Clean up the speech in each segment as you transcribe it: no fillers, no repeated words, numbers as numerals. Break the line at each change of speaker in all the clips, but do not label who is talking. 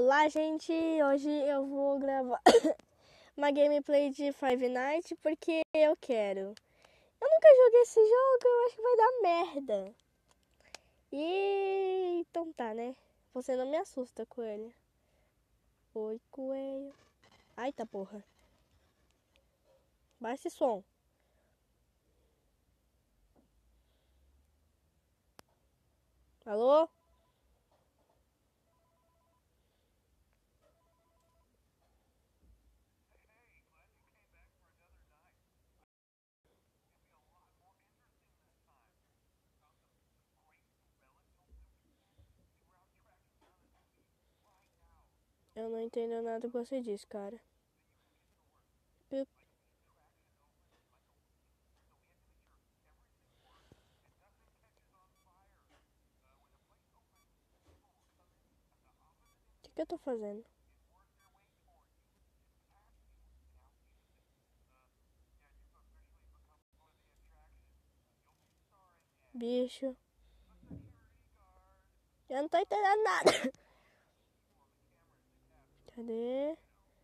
Olá, gente! Hoje eu vou gravar uma gameplay de Five Nights porque eu quero. Eu nunca joguei esse jogo, eu acho que vai dar merda. Então tá, né? Você não me assusta, coelho. Oi, coelho. Ai, tá porra. Baixa esse som. Alô? Eu não entendo nada que você disse, cara. O que eu tô fazendo? Bicho. Eu não tô entendendo nada. Cadê?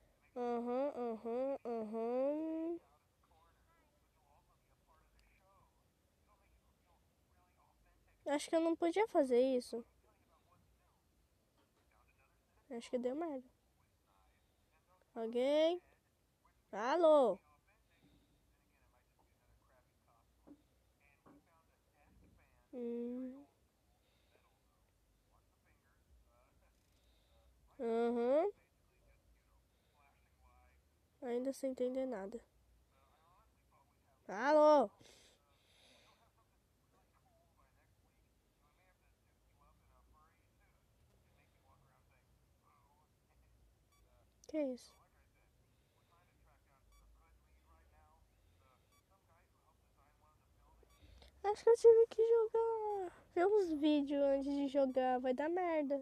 Aham. Acho que eu não podia fazer isso. Acho que deu merda. Alguém? Alô? Aham. Ainda sem entender nada. Alô? Que isso? Acho que eu tive que jogar. Ver uns vídeos antes de jogar. Vai dar merda.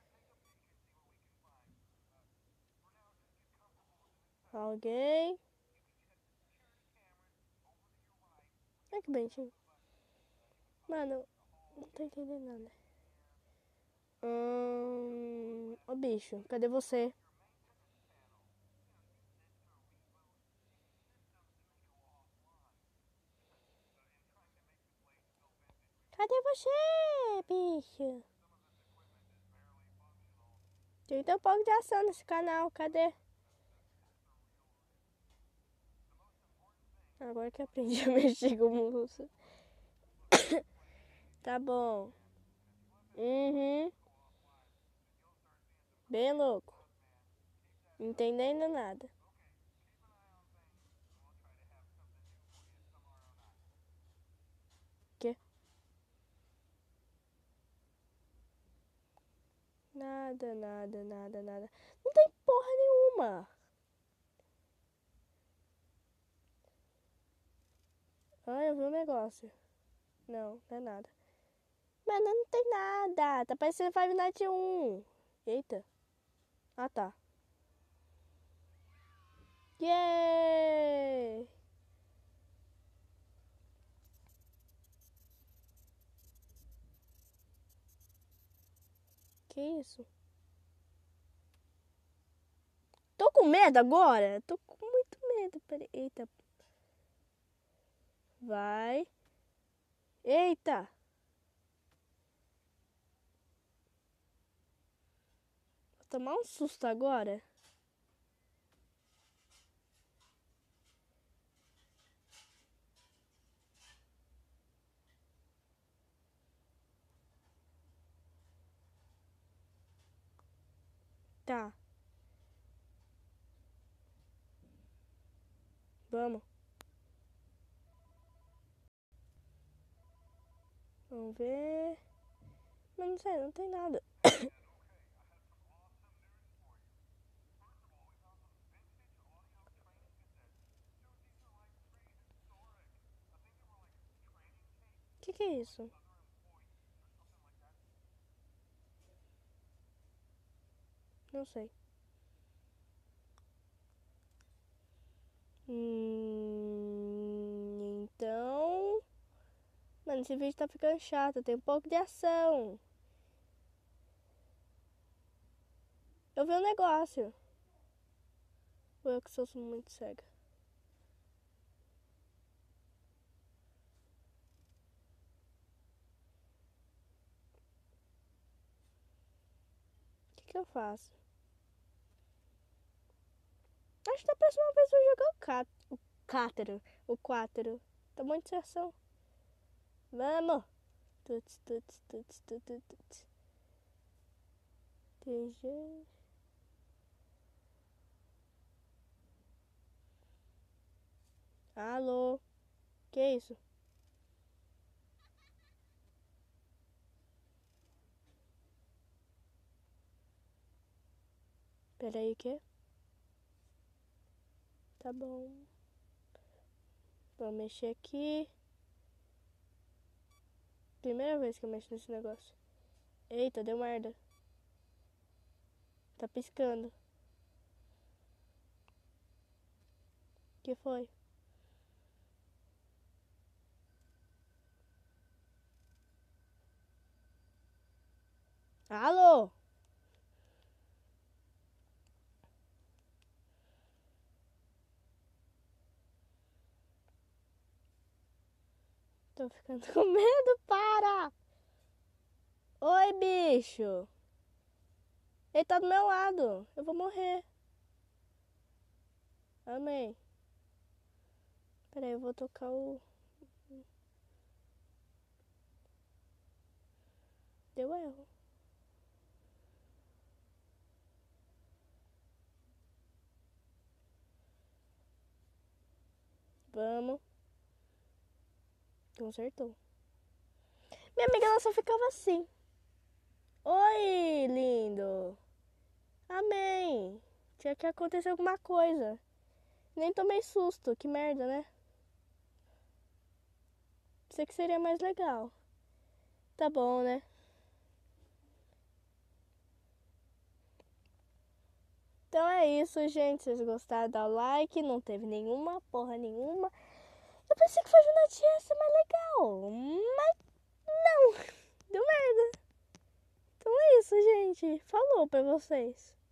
Alguém? Ai, que bonitinho. Mano, não tô entendendo nada. Ô bicho, cadê você? Cadê você, bicho? Tem tão pouco de ação nesse canal, cadê? Agora que aprendi a mexer com o moço. Tá bom. Uhum. Bem louco. Entendendo nada. Que? Nada. Não tem porra nenhuma. Ah, eu vi um negócio. Não é nada. Mano, não tem nada. Tá parecendo Five Nights 1. Eita. Ah, tá. Yay! Que isso? Tô com medo agora? Tô com muito medo. Peraí. Eita. Vai. Eita. Vou tomar um susto agora. Tá. Vamos. Vamos ver. Mas não sei, não tem nada. Que é isso? Não sei. Então. Mano, esse vídeo tá ficando chato. Tem um pouco de ação. Eu vi um negócio. Ou eu que sou muito cega? O que eu faço? Acho que da próxima vez eu vou jogar o Cátero. O 4. Tá muito inserção. Vamos! Tuts, tuts, tuts, tuts, tuts. TG. Alô? Que isso? Peraí, o quê? Tá bom. Vou mexer aqui. Primeira vez que eu mexo nesse negócio. Eita, deu merda. Tá piscando. Que foi? Alô? Tô ficando com medo, para! Oi, bicho! Ele tá do meu lado. Eu vou morrer. Amei. Peraí, eu vou tocar o... Deu erro. Vamos. Consertou. Minha amiga, ela só ficava assim. Oi, lindo. Amém. Tinha que acontecer alguma coisa. Nem tomei susto. Que merda, né? Pensei que seria mais legal. Tá bom, né? Então é isso, gente. Se vocês gostaram, dá o like. Não teve nenhuma porra nenhuma. Eu pensei que Five Nights ia ser mais legal. Mas não. Deu merda. Então é isso, gente. Falou pra vocês.